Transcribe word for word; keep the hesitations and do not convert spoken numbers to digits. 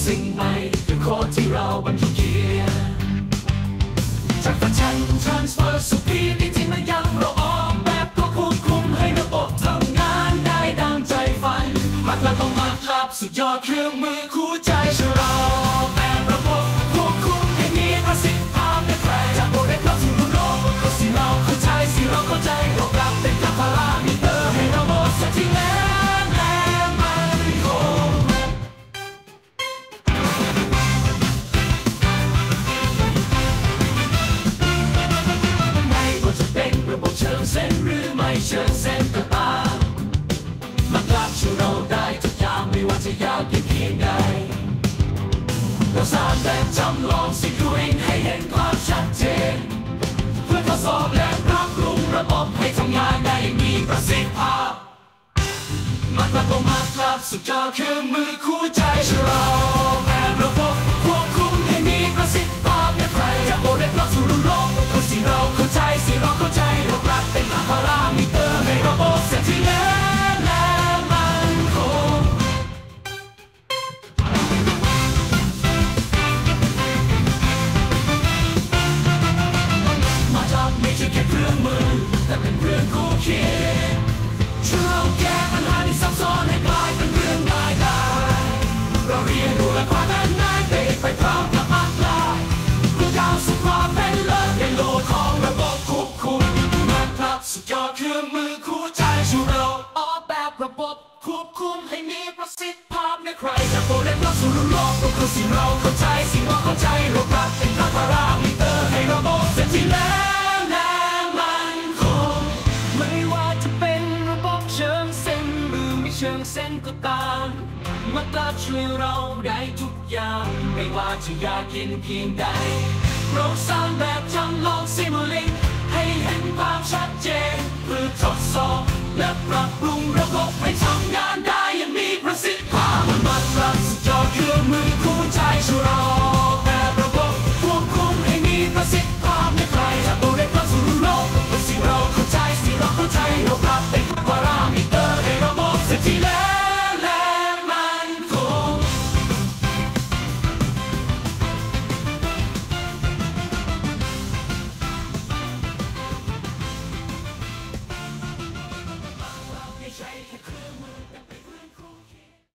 สิ่งใหม่คือโค้ดที่เราบรรทุกเกียร์จากฟังก์ชัน transfer สู่พีดีที่มันยังเราออกแบบก็ควบคุมให้ระบบทำงานได้ดังใจฝันมักและต้องมาครับสุดยอดเครื่องมือคู่ใจชะลอแบบระบบควบคุมให้มีประสิทธิภาพในแปลจากโมเดลเข้าสู่โลกก็สิเราเข้าใจสิเราเข้าใจเรากลับเป็นพารามิเตอร์ให้ระบบเสถียรและมั่นคงไม่ว่าจะเป็นระบบเชิงเส้นหรือไม่เชิงเส้นก็ตามมันรับช่วยเราได้ทุกอย่างไม่ว่าจะยากเพียงใดเราสร้างแบบจำลองสิ่งด้วยให้เห็นความชัดเจนเพื่อทดสอบและปรับปรุงระบบให้ทำงานได้อย่างมีประสิทธิภาพมันประกอบมาครับสุดยอดคือมือคู่ใจชะลอแบบระบบควบคุมให้มีประสิทธิภาพในใครจากโมเดลเข้าสู่โลกคือสิ่งเราเข้าใจสิ่งเราเข้าใจเราปรับเป็นพารามิเตอร์ให้ระบบเสถียรและมั่นคงมาจากไม่ใช่แค่เครื่องมือแต่เป็นเรื่องคู่เคียงช่วยเราแก้ปัญหาที่ซับซ้อนให้กลายเป็นเรื่องง่ายได้เราเรียนรู้และความง่ายไปไปพร้อมกับมากลายเพื่อก้าวสู่ความเป็นเลิศในโลกของระบบควบคุมมาครับสุดยอดเครื่องมือคู่ใจช่วยเราออกแบบระบบควบคุมให้มีประสิทธิภาพในใครจากโมเดลเข้าสู่โลกก็คือสิ่งเราเข้าใจสิ่งเราเข้าใจเราปรับเป็นพารามิเตอร์ให้ระบบเสถียรและมั่นคงไม่ว่าจะเป็นระบบเชิงเส้นหรือไม่เชิงเส้นก็ตามมันก็ช่วยเราได้ทุกอย่างไม่ว่าจะยากเย็นเพียงใดเราสร้างแบบจำลองซิมูลิงให้เห็นความชัดเจนเพื่อทดสอบและปรับปรุงระบบให้ทำงานได้